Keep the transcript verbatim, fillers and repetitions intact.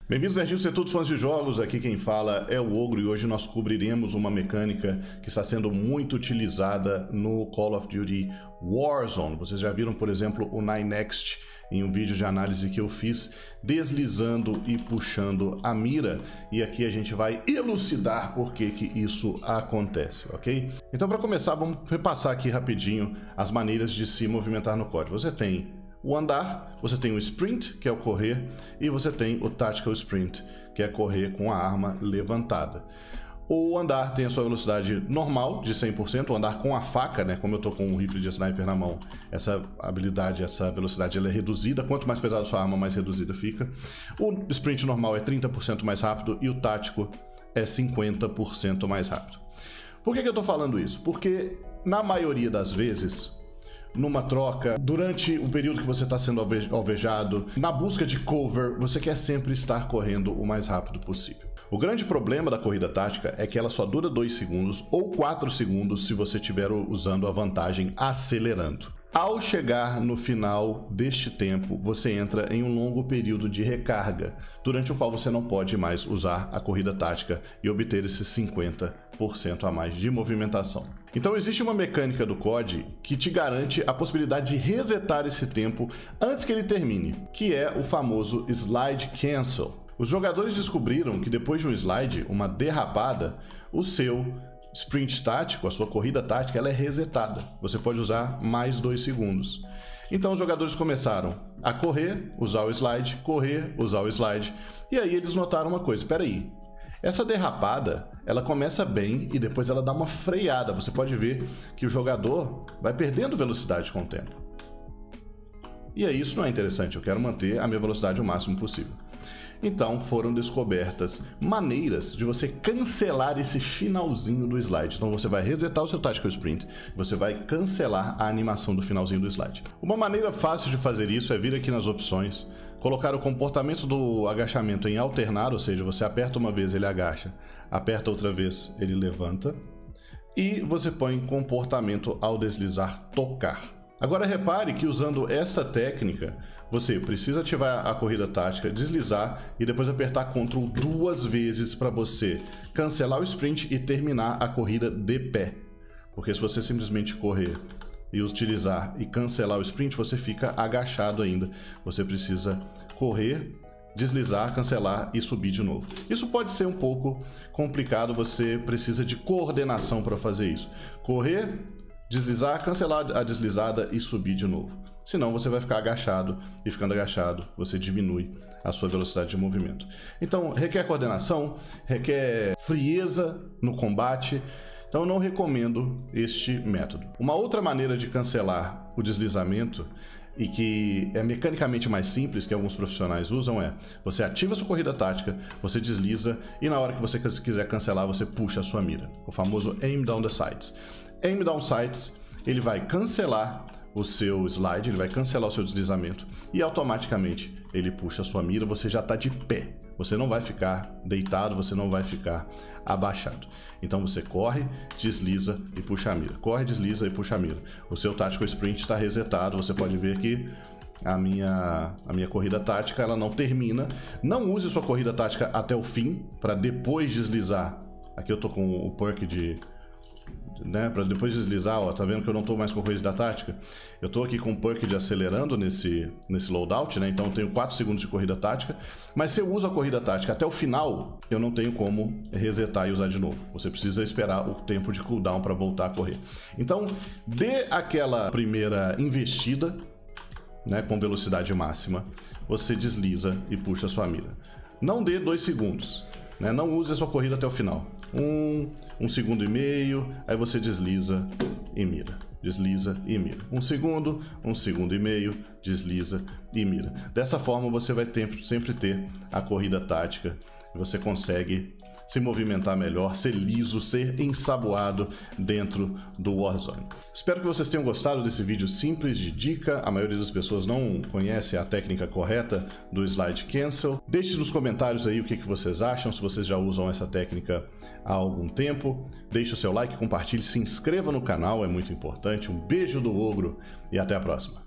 Bem-vindos, nerds e todos fãs de jogos, aqui quem fala é o Ogro e hoje nós cobriremos uma mecânica que está sendo muito utilizada no Call of Duty Warzone. Vocês já viram, por exemplo, o nine next em um vídeo de análise que eu fiz, deslizando e puxando a mira, e aqui a gente vai elucidar por que que isso acontece, ok? Então, para começar, vamos repassar aqui rapidinho as maneiras de se movimentar no código. Você tem o andar, você tem o sprint, que é o correr, e você tem o tactical sprint, que é correr com a arma levantada. O andar tem a sua velocidade normal, de cem por cento, o andar com a faca, né, como eu tô com um rifle de sniper na mão, essa habilidade, essa velocidade ela é reduzida, quanto mais pesada a sua arma, mais reduzida fica. O sprint normal é trinta por cento mais rápido e o tático é cinquenta por cento mais rápido. Por que que eu tô falando isso? Porque, na maioria das vezes, numa troca, durante o período que você está sendo alvejado, na busca de cover, você quer sempre estar correndo o mais rápido possível. O grande problema da corrida tática é que ela só dura dois segundos ou quatro segundos se você estiver usando a vantagem acelerando. Ao chegar no final deste tempo, você entra em um longo período de recarga, durante o qual você não pode mais usar a corrida tática e obter esses cinquenta por cento a mais de movimentação. Então existe uma mecânica do C O D que te garante a possibilidade de resetar esse tempo antes que ele termine, que é o famoso Slide Cancel. Os jogadores descobriram que depois de um slide, uma derrapada, o seu sprint tático, a sua corrida tática, ela é resetada. Você pode usar mais dois segundos. Então os jogadores começaram a correr, usar o slide, correr, usar o slide, e aí eles notaram uma coisa, espera aí, essa derrapada, ela começa bem e depois ela dá uma freada. Você pode ver que o jogador vai perdendo velocidade com o tempo. E aí isso não é interessante, eu quero manter a minha velocidade o máximo possível. Então foram descobertas maneiras de você cancelar esse finalzinho do slide. Então você vai resetar o seu Tactical Sprint, você vai cancelar a animação do finalzinho do slide. Uma maneira fácil de fazer isso é vir aqui nas opções, colocar o comportamento do agachamento em alternar, ou seja, você aperta uma vez, ele agacha, aperta outra vez, ele levanta, e você põe comportamento ao deslizar tocar. Agora repare que usando essa técnica, você precisa ativar a corrida tática, deslizar e depois apertar Ctrl duas vezes para você cancelar o sprint e terminar a corrida de pé. Porque se você simplesmente correr e utilizar e cancelar o sprint, você fica agachado ainda. Você precisa correr, deslizar, cancelar e subir de novo. Isso pode ser um pouco complicado, você precisa de coordenação para fazer isso. Correr, deslizar, cancelar a deslizada e subir de novo. Senão você vai ficar agachado e ficando agachado você diminui a sua velocidade de movimento. Então requer coordenação, requer frieza no combate, então eu não recomendo este método. Uma outra maneira de cancelar o deslizamento e que é mecanicamente mais simples, que alguns profissionais usam, é você ativa a sua corrida tática, você desliza e na hora que você quiser cancelar você puxa a sua mira, o famoso Aim Down the Sights. Aim Down Sights, ele vai cancelar o seu slide, ele vai cancelar o seu deslizamento e automaticamente ele puxa a sua mira, você já está de pé. Você não vai ficar deitado, você não vai ficar abaixado. Então você corre, desliza e puxa a mira. Corre, desliza e puxa a mira. O seu Tactical Sprint está resetado, você pode ver que a minha, a minha corrida tática ela não termina. Não use sua corrida tática até o fim, para depois deslizar. Aqui eu tô com o perk de... né, para depois deslizar, ó, tá vendo que eu não tô mais com corrida tática? Eu tô aqui com o perk de acelerando nesse, nesse loadout, né, então eu tenho quatro segundos de corrida tática, mas se eu uso a corrida tática até o final, eu não tenho como resetar e usar de novo. Você precisa esperar o tempo de cooldown para voltar a correr. Então, dê aquela primeira investida, né, com velocidade máxima, você desliza e puxa a sua mira. Não dê dois segundos. Né? Não use a sua corrida até o final. Um, um segundo e meio, aí você desliza e mira. Desliza e mira. Um segundo, um segundo e meio, desliza e mira. Dessa forma você vai ter, sempre ter a corrida tática e você consegue se movimentar melhor, ser liso, ser ensaboado dentro do Warzone. Espero que vocês tenham gostado desse vídeo simples de dica. A maioria das pessoas não conhece a técnica correta do Slide Cancel. Deixe nos comentários aí o que vocês acham, se vocês já usam essa técnica há algum tempo. Deixe o seu like, compartilhe, se inscreva no canal, é muito importante. Um beijo do Ogro e até a próxima.